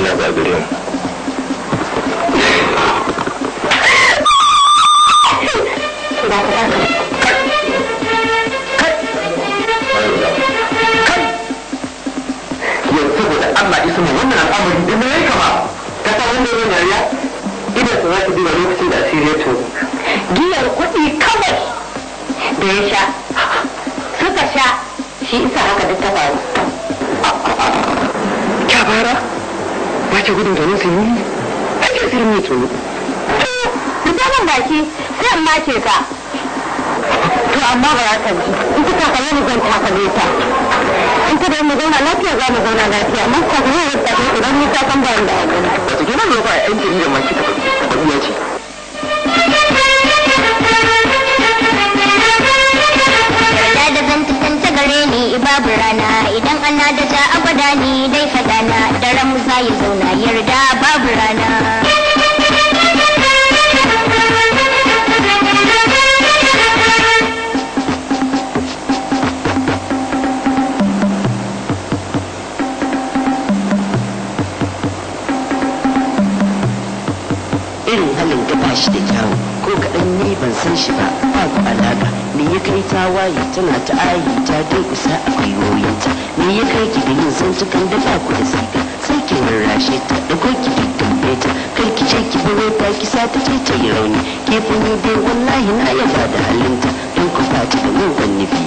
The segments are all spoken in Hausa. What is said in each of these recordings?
na gagare mu. Allah isa mu wannan al'amari da mai kama ka san wanda yana dariya idan su za ta duba lokacin da asiri ya to giyar kuɗi kawai da ya sha suka sha shi isa haka duk ta faru. Kyabara ba ce gudun tonon su yi ake sirrin mai tono. Musamman baki sai an mace ka. To amma ba za ta ji in ta takale ni zan takale ta. In ta da mu zauna lafiya za mu zauna lafiya amma ta kuma yadda ta idan ni ta san ba da abin. Wata gina ne ba a yankin da maki ta faɗiya ce. Yarda da zanta gare ni babu rana idan ana da ta abada ni dai fadana daren mu za ya zauna yarda babu rana. irin halin ta bashi da kyawu ko kaɗan ne ban san shi ba babu alaƙa me ya kai ta waye tana ta ayi ta durƙusa a gwiwoyinta me ya kai ki da yin zantukan da ba ku da siga sai ki rarrashe ta da ko ki duddume ta kai ki ce ki baro ta ki sa ta ce ta yi rauni ke ni dai wallahi na yaba da halinta don ku ba ta da mugun nufi.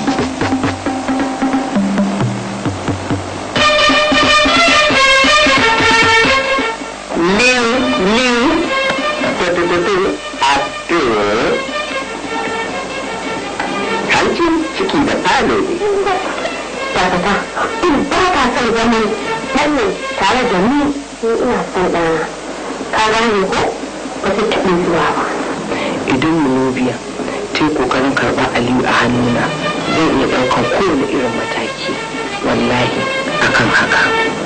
Hancin ciki da falo ne. Dakata, in ba ka son zama wannan tare da ni ina son ɗana. Ka gane ko? Ba su taɓa zuwa ba. Idan Munubiya ta yi ƙoƙarin karɓar Aliyu a hannuna zan iya ɗaukar kowane irin mataki wallahi akan haka.